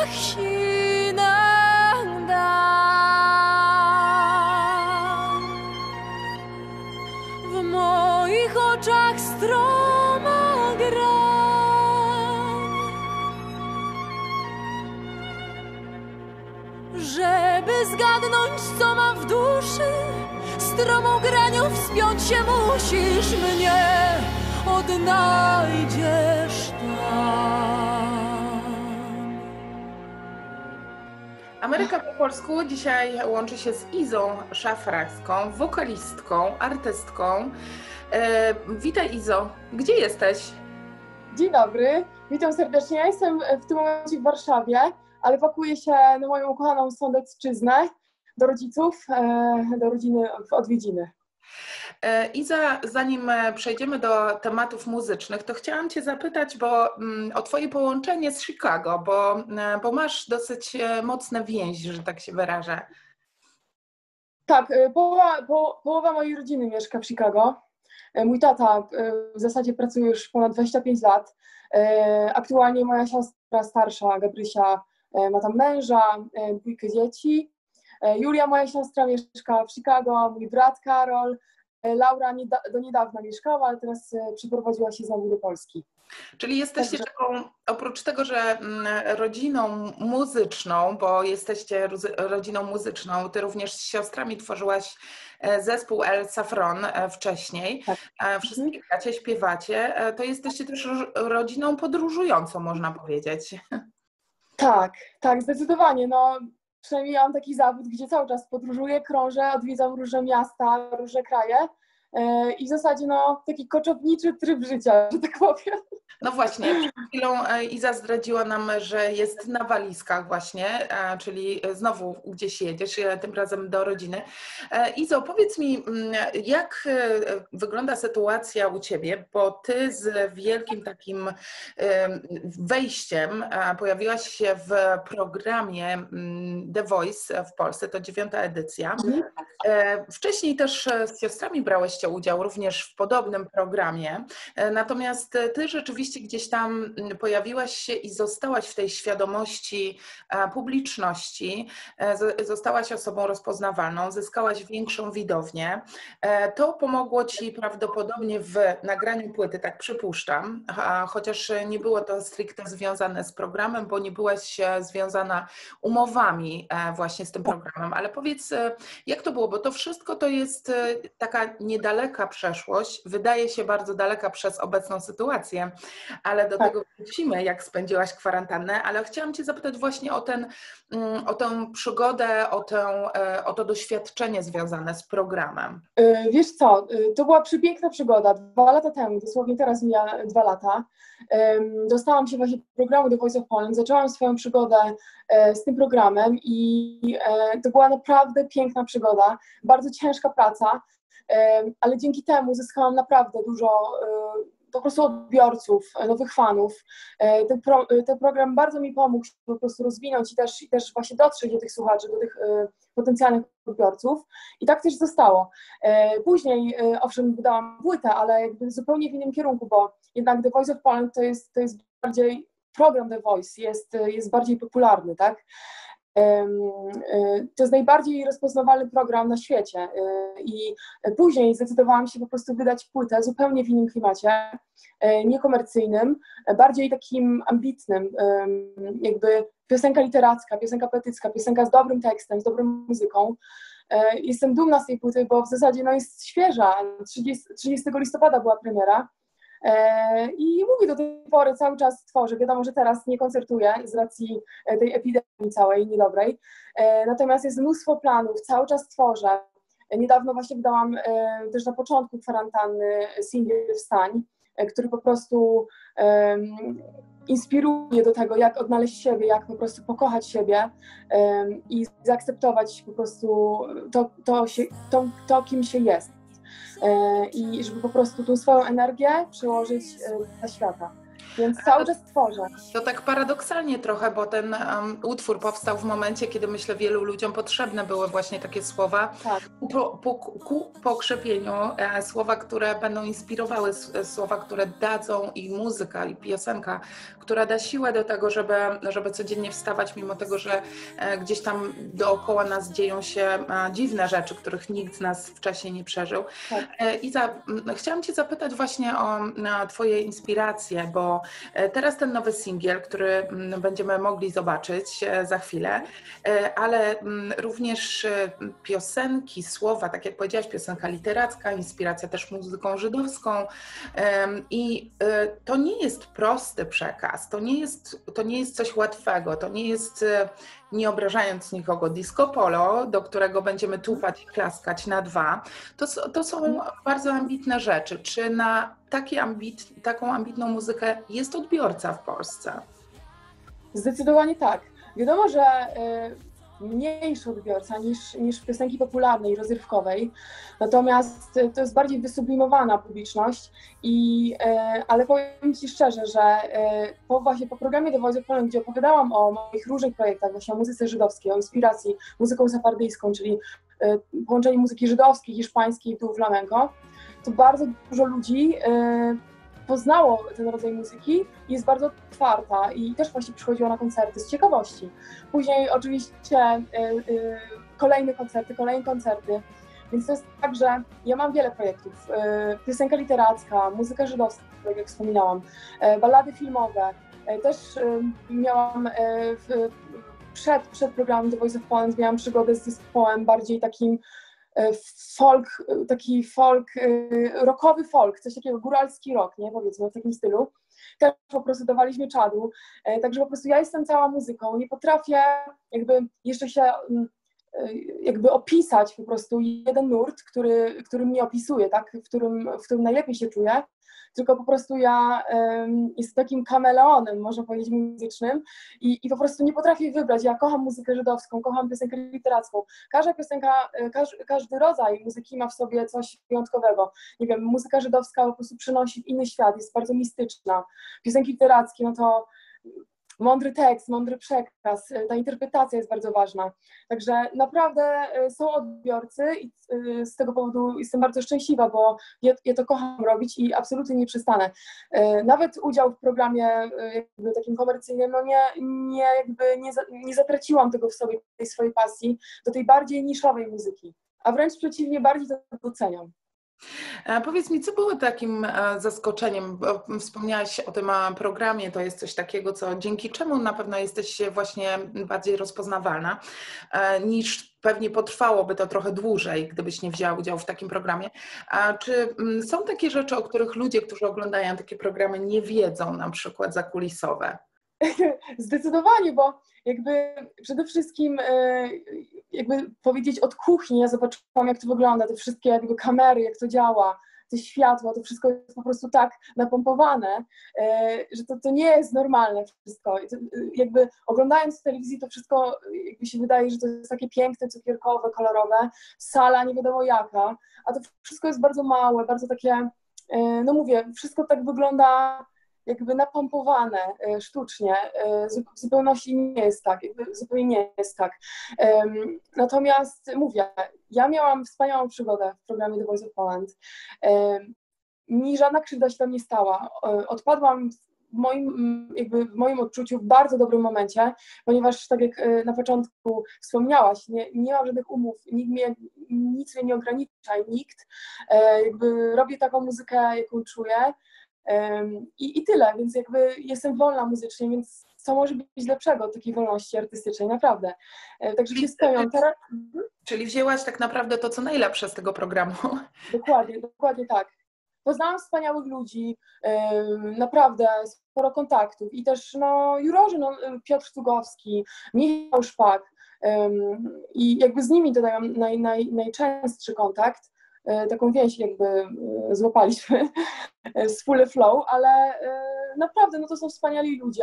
신앙당 w moich oczach stroma grań, żeby zgadnąć, co mam w duszy, stromą granią wspiąć się musisz, mnie odnajdziesz tam. Ameryka po polsku dzisiaj łączy się z Izą Szafrańską, wokalistką, artystką. Witaj, Izo. Gdzie jesteś? Dzień dobry, witam serdecznie. Ja jestem w tym momencie w Warszawie, ale pakuję się na moją ukochaną Sądecczyznę, do rodziców, do rodziny w odwiedziny. Iza, zanim przejdziemy do tematów muzycznych, to chciałam Cię zapytać o Twoje połączenie z Chicago, bo masz dosyć mocne więzi, że tak się wyrażę. Tak, połowa mojej rodziny mieszka w Chicago. Mój tata w zasadzie pracuje już ponad 25 lat. Aktualnie moja siostra starsza, Gabrysia, ma tam męża, 2 dzieci. Julia, moja siostra, mieszka w Chicago, mój brat Karol. Laura do niedawna mieszkała, ale teraz przeprowadziła się znowu do Polski. Czyli jesteście taką, oprócz tego, że rodziną muzyczną, bo jesteście rodziną muzyczną, ty również z siostrami tworzyłaś zespół El Safron wcześniej. Tak. Wszyscy gracie, śpiewacie, to jesteście też rodziną podróżującą, można powiedzieć. Tak, tak, zdecydowanie. No, przynajmniej ja mam taki zawód, gdzie cały czas podróżuję, krążę, odwiedzam różne miasta, różne kraje i w zasadzie taki koczowniczy tryb życia, że tak powiem. No właśnie, przed chwilą Iza zdradziła nam, że jest na walizkach właśnie, czyli znowu gdzieś jedziesz, tym razem do rodziny. Izo, powiedz mi, jak wygląda sytuacja u Ciebie, bo Ty z wielkim takim wejściem pojawiłaś się w programie The Voice w Polsce, to 9. edycja. Wcześniej też z siostrami brałyście udział również w podobnym programie, natomiast Ty rzeczywiście gdzieś tam pojawiłaś się i zostałaś w tej świadomości publiczności, zostałaś osobą rozpoznawalną, zyskałaś większą widownię. To pomogło Ci prawdopodobnie w nagraniu płyty, tak przypuszczam, chociaż nie było to stricte związane z programem, bo nie byłaś związana umowami właśnie z tym programem, ale powiedz, jak to było, bo to wszystko to jest taka niedaleka przeszłość, wydaje się bardzo daleka przez obecną sytuację, ale do tego wrócimy, jak spędziłaś kwarantannę, ale chciałam Cię zapytać właśnie o tę przygodę, o to doświadczenie związane z programem. Wiesz co, to była przepiękna przygoda. 2 lata temu, dosłownie teraz mija 2 lata, dostałam się właśnie do programu The Voice of Poland, zaczęłam swoją przygodę z tym programem i to była naprawdę piękna przygoda, bardzo ciężka praca, ale dzięki temu zyskałam naprawdę dużo po prostu odbiorców, nowych fanów. Ten program bardzo mi pomógł się po prostu rozwinąć i też właśnie dotrzeć do tych słuchaczy, do tych potencjalnych odbiorców. I tak też zostało. Później, owszem, wydałam płytę, ale jakby zupełnie w innym kierunku, bo jednak The Voice of Poland to jest bardziej, program The Voice jest bardziej popularny, tak? To jest najbardziej rozpoznawalny program na świecie i później zdecydowałam się po prostu wydać płytę zupełnie w innym klimacie, niekomercyjnym, bardziej takim ambitnym, jakby piosenka literacka, piosenka poetycka, piosenka z dobrym tekstem, z dobrą muzyką. Jestem dumna z tej płyty, bo w zasadzie jest świeża, 30 listopada była premiera. I mówię, do tej pory cały czas tworzę. Wiadomo, że teraz nie koncertuję z racji tej epidemii całej niedobrej. Natomiast jest mnóstwo planów, cały czas tworzę. Niedawno właśnie wydałam też na początku kwarantanny singiel Wstań, który po prostu inspiruje do tego, jak odnaleźć siebie, jak po prostu pokochać siebie i zaakceptować po prostu to kim się jest. I żeby po prostu tą swoją energię przełożyć na świata. Więc cały czas tworzę. To tak paradoksalnie trochę, bo ten utwór powstał w momencie, kiedy myślę wielu ludziom potrzebne były właśnie takie słowa Tak. ku pokrzepieniu, słowa, które będą inspirowały, słowa, które dadzą i muzyka, i piosenka, która da siłę do tego, żeby codziennie wstawać, mimo tego, że gdzieś tam dookoła nas dzieją się dziwne rzeczy, których nikt z nas wcześniej nie przeżył. Tak. Iza, chciałam Cię zapytać właśnie o Twoje inspiracje, bo teraz ten nowy singiel, który będziemy mogli zobaczyć za chwilę, ale również piosenki, słowa, tak jak powiedziałaś, piosenka literacka, inspiracja też muzyką żydowską i to nie jest prosty przekaz, to nie jest coś łatwego, to nie jest, nie obrażając nikogo, disco polo, do którego będziemy tupać i klaskać na dwa. To są bardzo ambitne rzeczy. Czy na taką ambitną muzykę jest odbiorca w Polsce? Zdecydowanie tak. Wiadomo, że mniejszy odbiorca niż piosenki popularnej, rozrywkowej, natomiast to jest bardziej wysublimowana publiczność, ale powiem Ci szczerze, że po programie The Voice of Poland, gdzie opowiadałam o moich różnych projektach, właśnie o muzyce żydowskiej, o inspiracji muzyką sefardyjską, czyli połączenie muzyki żydowskiej, hiszpańskiej i flamenco, to bardzo dużo ludzi poznało ten rodzaj muzyki i jest bardzo otwarta i też właśnie przychodziła na koncerty z ciekawości. Później oczywiście kolejne koncerty, więc to jest tak, że ja mam wiele projektów. Piosenka literacka, muzyka żydowska, tak jak wspominałam, ballady filmowe. Też miałam przed programem The Voice of Poland miałam przygodę z zespołem bardziej takim rockowy folk, coś takiego, góralski rock, nie, powiedzmy, w takim stylu. Też po prostu dawaliśmy czadu, także po prostu ja jestem cała muzyką, nie potrafię jakby jeszcze się opisać po prostu jeden nurt, który mnie opisuje, tak, w którym najlepiej się czuję, tylko po prostu ja jestem takim kameleonem, można powiedzieć, muzycznym i po prostu nie potrafię wybrać. Ja kocham muzykę żydowską, kocham piosenkę literacką. Każda piosenka, każdy rodzaj muzyki ma w sobie coś wyjątkowego. Nie wiem, muzyka żydowska po prostu przynosi w inny świat, jest bardzo mistyczna. Piosenki literackie, no to mądry tekst, mądry przekaz, ta interpretacja jest bardzo ważna. Także naprawdę są odbiorcy i z tego powodu jestem bardzo szczęśliwa, bo ja to kocham robić i absolutnie nie przestanę. Nawet udział w programie jakby takim komercyjnym, no nie zatraciłam tego w sobie, tej swojej pasji do tej bardziej niszowej muzyki, a wręcz przeciwnie, bardziej to doceniam. Powiedz mi, co było takim zaskoczeniem, bo wspomniałaś o tym programie, to jest coś takiego, dzięki czemu na pewno jesteś właśnie bardziej rozpoznawalna, niż pewnie potrwałoby to trochę dłużej, gdybyś nie wzięła udziału w takim programie. A czy są takie rzeczy, o których ludzie, którzy oglądają takie programy, nie wiedzą, na przykład zakulisowe? Zdecydowanie, bo jakby przede wszystkim jakby powiedzieć od kuchni, ja zobaczyłam, jak to wygląda, te wszystkie jakby kamery, jak to działa, te światła, to wszystko jest po prostu tak napompowane, że to nie jest normalne wszystko. Jakby oglądając w telewizji to wszystko jakby się wydaje, że to jest takie piękne, cukierkowe, kolorowe, sala nie wiadomo jaka, a to wszystko jest bardzo małe, bardzo takie, no mówię, wszystko tak wygląda jakby napompowane sztucznie, w zupełności nie jest tak, zupełnie nie jest tak. Natomiast mówię, ja miałam wspaniałą przygodę w programie The Voice of Poland. Mi żadna krzywda się tam nie stała. Odpadłam w moim odczuciu w bardzo dobrym momencie, ponieważ tak jak na początku wspomniałaś, nie mam żadnych umów, nic mnie nie ogranicza, nikt. Jakby robię taką muzykę, jaką czuję. I tyle, więc jakby jestem wolna muzycznie, więc co może być lepszego od takiej wolności artystycznej, naprawdę. Także się spełniam. Czyli wzięłaś tak naprawdę to, co najlepsze z tego programu. Dokładnie tak. Poznałam wspaniałych ludzi, naprawdę sporo kontaktów i też jurorzy, Piotr Cugowski, Michał Szpak i jakby z nimi dodaję najczęstszy kontakt. Taką więź jakby złapaliśmy z Full Flow, ale naprawdę to są wspaniali ludzie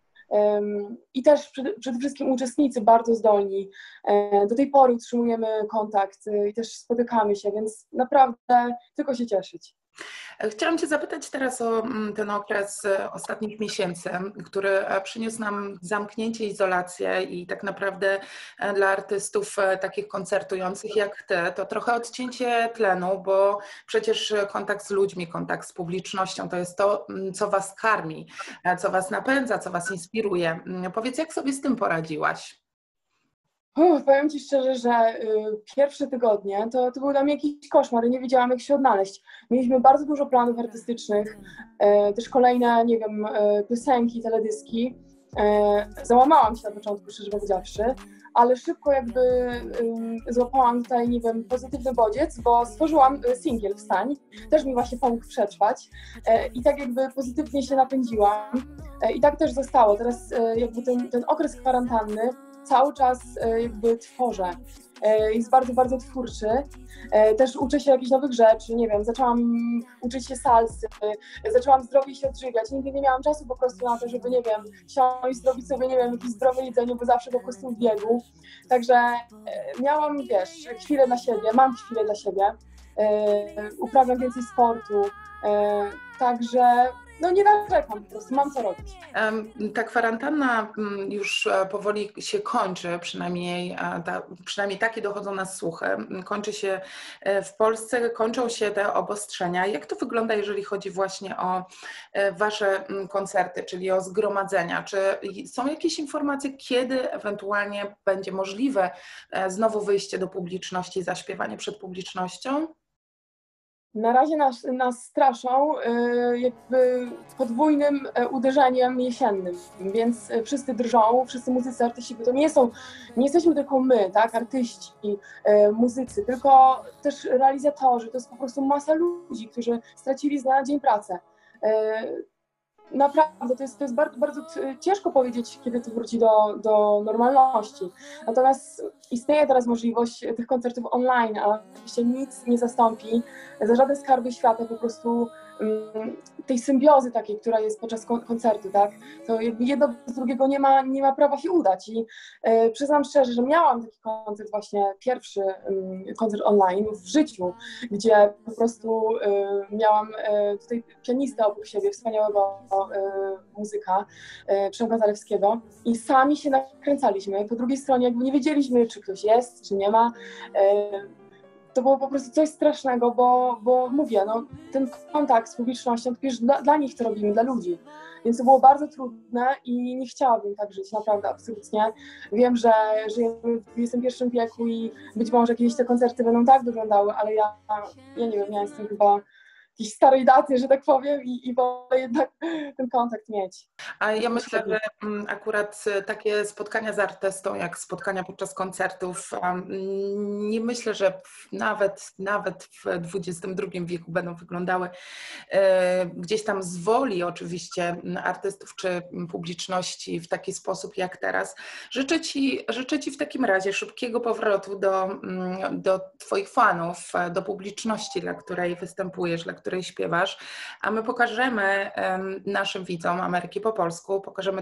i też przede wszystkim uczestnicy bardzo zdolni. Do tej pory utrzymujemy kontakt i też spotykamy się, więc naprawdę tylko się cieszyć. Chciałam Cię zapytać teraz o ten okres ostatnich miesięcy, który przyniósł nam zamknięcie, izolację i tak naprawdę dla artystów takich koncertujących jak Ty, to trochę odcięcie tlenu, bo przecież kontakt z ludźmi, kontakt z publicznością to jest to, co Was karmi, co Was napędza, co Was inspiruje. Powiedz, jak sobie z tym poradziłaś? Powiem Ci szczerze, że pierwsze tygodnie to był dla mnie jakiś koszmar i nie wiedziałam, jak się odnaleźć. Mieliśmy bardzo dużo planów artystycznych, też kolejne, nie wiem, piosenki, teledyski. Załamałam się na początku, szczerze powiedziawszy, ale szybko jakby złapałam tutaj, nie wiem, pozytywny bodziec, bo stworzyłam singiel Wstań, też mi właśnie pomógł przetrwać i tak jakby pozytywnie się napędziłam i tak też zostało. Teraz jakby ten okres kwarantanny cały czas jakby tworzę. Jest bardzo, bardzo twórczy. Też uczę się jakichś nowych rzeczy, nie wiem, zaczęłam uczyć się salsy, zaczęłam zdrowiej się odżywiać. Nigdy nie miałam czasu po prostu na to, żeby, nie wiem, siąść, zrobić sobie, nie wiem, jakieś zdrowe jedzenie, bo zawsze po prostu w biegu. Także miałam, wiesz, chwilę dla siebie, mam chwilę dla siebie, uprawiam więcej sportu, także no nie narzekam, po prostu mam co robić. Ta kwarantanna już powoli się kończy, przynajmniej takie dochodzą nas słuchy. Kończy się w Polsce, kończą się te obostrzenia. Jak to wygląda, jeżeli chodzi właśnie o Wasze koncerty, czyli o zgromadzenia? Czy są jakieś informacje, kiedy ewentualnie będzie możliwe znowu wyjście do publiczności, zaśpiewanie przed publicznością? Na razie nas straszą jakby podwójnym uderzeniem jesiennym, więc wszyscy drżą, wszyscy muzycy, artyści, bo to nie jesteśmy tylko my, tak, artyści, muzycy, tylko też realizatorzy, to jest po prostu masa ludzi, którzy stracili z dnia na dzień pracę. Naprawdę, to jest bardzo, bardzo ciężko powiedzieć, kiedy to wróci do normalności. Natomiast istnieje teraz możliwość tych koncertów online, a oczywiście nic nie zastąpi za żadne skarby świata po prostu tej symbiozy takiej, która jest podczas koncertu, tak? To jakby jedno z drugiego nie ma prawa się udać i przyznam szczerze, że miałam taki koncert właśnie, pierwszy koncert online w życiu, gdzie po prostu miałam tutaj pianistę obok siebie, wspaniałego muzyka, Przemka Zalewskiego i sami się nakręcaliśmy. Po drugiej stronie jakby nie wiedzieliśmy, czy ktoś jest, czy nie ma. To było po prostu coś strasznego, bo mówię, no, ten kontakt z publicznością, to przecież dla nich to robimy, dla ludzi. Więc to było bardzo trudne i nie chciałabym tak żyć, naprawdę, absolutnie. Wiem, że żyjemy w XXI wieku i być może kiedyś te koncerty będą tak wyglądały, ale ja nie wiem, ja jestem chyba jakiejś starej daty, że tak powiem, i wolę jednak ten kontakt mieć. A ja myślę, że akurat takie spotkania z artystą, jak spotkania podczas koncertów, nie myślę, że nawet w XXI wieku będą wyglądały gdzieś tam z woli oczywiście artystów czy publiczności w taki sposób jak teraz. Życzę Ci w takim razie szybkiego powrotu do Twoich fanów, do publiczności, dla której występujesz, dla której śpiewasz, a my pokażemy naszym widzom Ameryki po polsku, pokażemy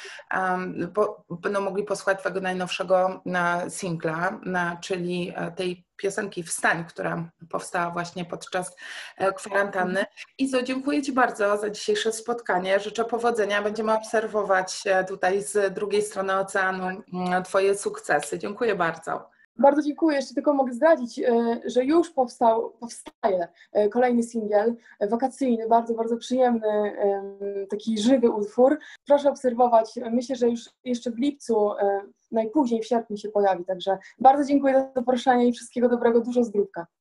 będą mogli posłuchać Twojego najnowszego singla, czyli tej piosenki Wstań, która powstała właśnie podczas kwarantanny. Izo, dziękuję Ci bardzo za dzisiejsze spotkanie. Życzę powodzenia. Będziemy obserwować tutaj z drugiej strony oceanu Twoje sukcesy. Dziękuję bardzo. Bardzo dziękuję. Jeszcze tylko mogę zdradzić, że już powstaje kolejny singiel wakacyjny, bardzo, bardzo przyjemny, taki żywy utwór. Proszę obserwować. Myślę, że już jeszcze w lipcu, najpóźniej w sierpniu się pojawi. Także bardzo dziękuję za zaproszenie i wszystkiego dobrego, dużo zdrówka.